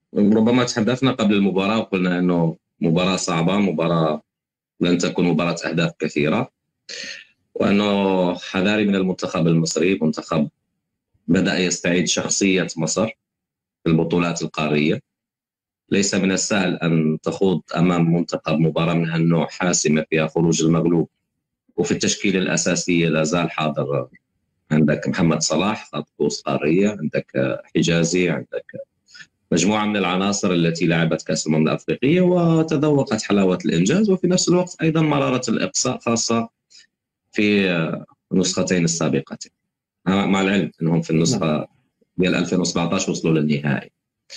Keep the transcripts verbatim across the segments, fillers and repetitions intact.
ربما تحدثنا قبل المباراة وقلنا أنه مباراة صعبة، مباراة لن تكون مباراة أهداف كثيرة، وأنه حذاري من المنتخب المصري. منتخب بدأ يستعيد شخصية مصر في البطولات القارية. ليس من السهل أن تخوض أمام منتخب مباراة من هالنوع حاسمة فيها خروج المغلوب، وفي التشكيلة الأساسية لا زال حاضر. عندك محمد صلاح خط قوس قارية، عندك حجازي، عندك مجموعة من العناصر التي لعبت كأس الأمم الأفريقية وتذوقت حلاوة الإنجاز، وفي نفس الوقت أيضا مرارة الإقصاء، خاصة في النسختين السابقتين، مع العلم أنهم في النسخة ديال ألفين وسبعة عشر وصلوا للنهائي.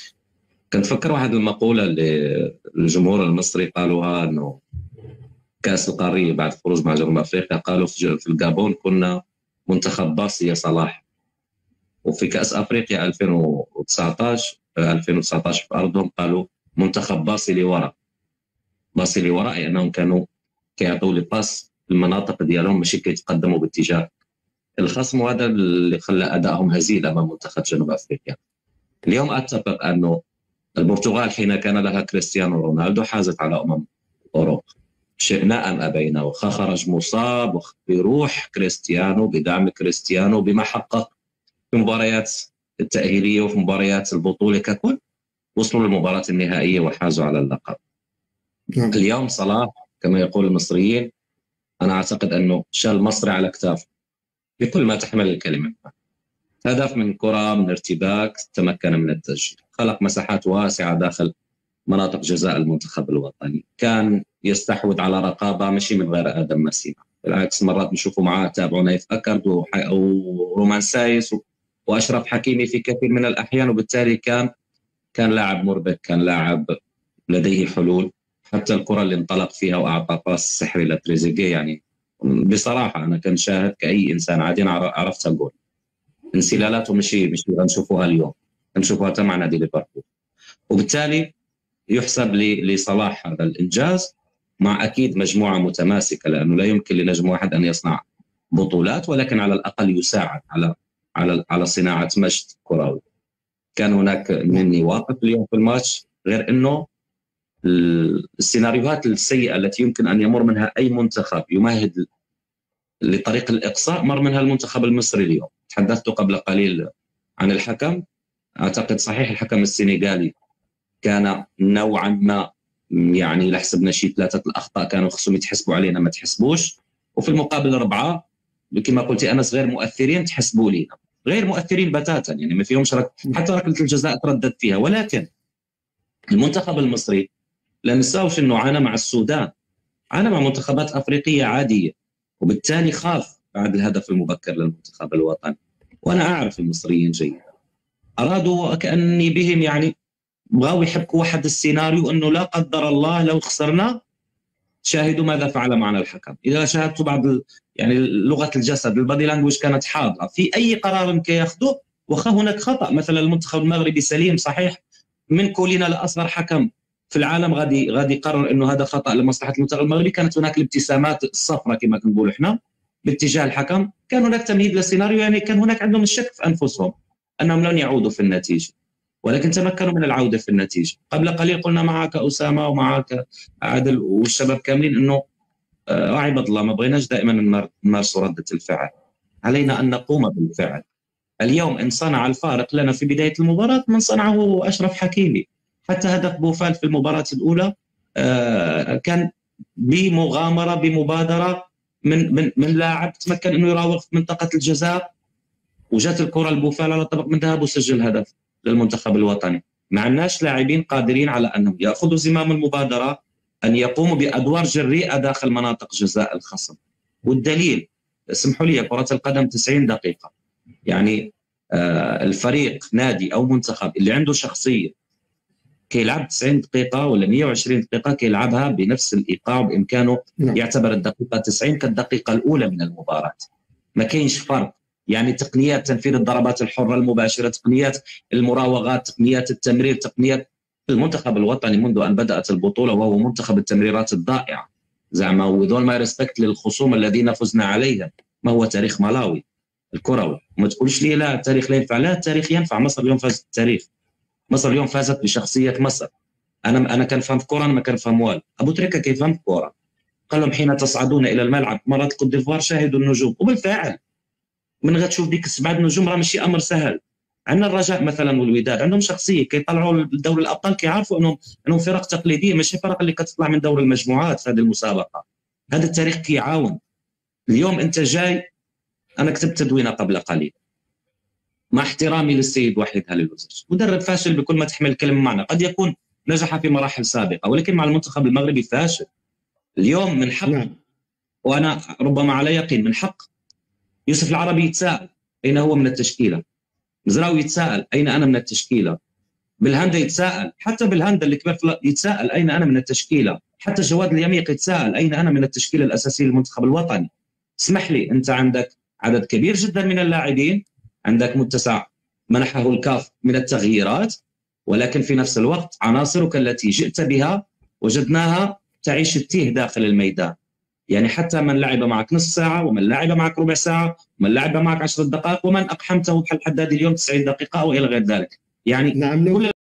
كنت فكر واحد المقولة اللي الجمهور المصري قالوها، أنه كأس القارية بعد خروج مع جنوب أفريقيا قالوا في الجابون كنا منتخب باصي يا صلاح، وفي كأس أفريقيا ألفين وتسعة عشر ألفين وتسعة عشر في أرضهم قالوا منتخب باصي لوراء. باصي لوراء لأنهم كانوا كيعطوا لي باس المناطق ديالهم ماشي كيتقدموا باتجاه الخصم، وهذا اللي خلى أدائهم هزيل أمام منتخب جنوب أفريقيا. اليوم أتفق أنه البرتغال حين كان لها كريستيانو رونالدو حازت على أمم أوروبا، شئنا أم أبينا، وخرج مصاب بروح كريستيانو، بدعم كريستيانو، بما حقق في مباريات التأهيلية وفي مباريات البطولة ككل، وصلوا للمباراة النهائية وحازوا على اللقب. اليوم صلاح كما يقول المصريين، أنا أعتقد أنه شال مصر على كتافه بكل ما تحمل الكلمة. هدف من كرة، من ارتباك، تمكن من التسجيل، خلق مساحات واسعة داخل مناطق جزاء المنتخب الوطني، كان يستحوذ على رقابة مشي من غير آدم مسيمة. بالعكس مرات نشوفه معاه تابعوا نايف أكرد ورومان سايس وأشرف حكيمي في كثير من الأحيان، وبالتالي كان كان لاعب مربك، كان لاعب لديه حلول. حتى الكرة اللي انطلق فيها وأعطى باس سحري لتريزيجيه، يعني بصراحة أنا كان شاهد كأي إنسان عادي عرفت أقول انسلالاته مشي مشي نشوفوها اليوم، نشوفوها مع نادي ليفربول، وبالتالي يحسب لصلاح هذا الإنجاز مع أكيد مجموعة متماسكة، لأنه لا يمكن لنجم واحد أن يصنع بطولات، ولكن على الأقل يساعد على على على صناعة مجد كروي. كان هناك مني واقف اليوم في الماتش، غير أنه السيناريوهات السيئة التي يمكن أن يمر منها أي منتخب يمهد لطريق الإقصاء مر منها المنتخب المصري اليوم. تحدثت قبل قليل عن الحكم، أعتقد صحيح الحكم السنغالي كان نوعا ما يعني لحسبنا شيء ثلاثة الأخطاء كانوا خصهم يتحسبوا علينا ما تحسبوش، وفي المقابل أربعة كما قلت أنس غير مؤثرين تحسبوا لينا، غير مؤثرين بتاتا، يعني ما فيهمش رك... حتى ركلة الجزاء تردد فيها. ولكن المنتخب المصري لا نساوش أنه عانى مع السودان، عانى مع منتخبات أفريقية عادية، وبالتالي خاف بعد الهدف المبكر للمنتخب الوطني. وأنا أعرف المصريين جيدا، أرادوا كأني بهم يعني بغاو يحبكوا واحد السيناريو أنه لا قدر الله لو خسرنا شاهدوا ماذا فعل معنا الحكم. إذا شاهدتوا بعض يعني لغة الجسد البادي لانجويج كانت حاضرة في أي قرار كياخذوه، وخا هناك خطأ مثلا المنتخب المغربي سليم صحيح من كلنا لأصغر حكم في العالم غادي غادي يقرر انه هذا خطا لمصلحه المنتخب المغربي. كانت هناك الابتسامات الصفراء كما كنقولوا احنا باتجاه الحكم، كان هناك تمهيد للسيناريو، يعني كان هناك عندهم الشك في انفسهم انهم لن يعودوا في النتيجه، ولكن تمكنوا من العوده في النتيجه. قبل قليل قلنا معك اسامه ومعك عادل والشباب كاملين انه آه عباد الله ما بغيناش دائما نمارسوا رده الفعل، علينا ان نقوم بالفعل. اليوم ان صنع الفارق لنا في بدايه المباراه من صنعه اشرف حكيمي. حتى هدف بوفال في المباراة الأولى كان بمغامرة بمبادرة من من من لاعب تمكن إنه يراوغ في منطقة الجزاء، وجات الكرة البوفال على طبق من ذهب وسجل هدف للمنتخب الوطني. ما عندناش لاعبين قادرين على أنهم يأخذوا زمام المبادرة، أن يقوموا بأدوار جريئة داخل مناطق جزاء الخصم. والدليل اسمحوا لي، كرة القدم تسعين دقيقة، يعني الفريق نادي أو منتخب اللي عنده شخصية كيلعب تسعين دقيقة ولا مئة وعشرين دقيقة كيلعبها بنفس الإيقاع، بإمكانه يعتبر الدقيقة تسعين كالدقيقة الأولى من المباراة. ما كاينش فرق، يعني تقنيات تنفيذ الضربات الحرة المباشرة، تقنيات المراوغات، تقنيات التمرير، تقنيات المنتخب الوطني منذ أن بدأت البطولة وهو منتخب التمريرات الضائعة زعما وذول ما ريسبكت للخصوم الذين فزنا عليهم. ما هو تاريخ ملاوي الكروي؟ وما تقولش لي لا التاريخ لا ينفع، لا التاريخ ينفع. مصر اليوم فازت التاريخ، مصر اليوم فازت بشخصيه مصر. انا انا كان فهم كوره، انا ما كان فهم وال ابو تريكه كيف فهم كوره؟ قال لهم حين تصعدون الى الملعب مرات كوت ديفوار شاهدوا النجوم، وبالفعل من غتشوف ديك السبعه النجوم راه ماشي امر سهل. عندنا الرجاء مثلا والوداد عندهم شخصيه، كيطلعوا لدوري الابطال كيعرفوا انهم انهم فرق تقليديه ماشي فرق اللي كتطلع من دور المجموعات في هذه المسابقه. هذا التاريخ كيعاون. اليوم انت جاي، انا كتبت تدوينه قبل قليل، مع احترامي للسيد وحيد هللوزيش مدرب فاشل بكل ما تحمل الكلمه معنى، قد يكون نجح في مراحل سابقه ولكن مع المنتخب المغربي فاشل. اليوم من حق نعم. وانا ربما على يقين من حق يوسف العربي يتساءل اين هو من التشكيله، مزراوي يتساءل اين انا من التشكيله، بالهندا يتساءل، حتى بالهندا اللي كبر يتساءل اين انا من التشكيله، حتى جواد اليميق يتساءل اين انا من التشكيله الاساسيه للمنتخب الوطني. اسمح لي، انت عندك عدد كبير جدا من اللاعبين، عندك متسع منحه الكاف من التغييرات، ولكن في نفس الوقت عناصرك التي جئت بها وجدناها تعيش التيه داخل الميدان. يعني حتى من لعب معك نصف ساعة، ومن لعب معك ربع ساعة، ومن لعب معك عشر دقائق، ومن أقحمته بحال الحدادي اليوم تسعين دقيقة أو إلى غير ذلك. يعني نعم.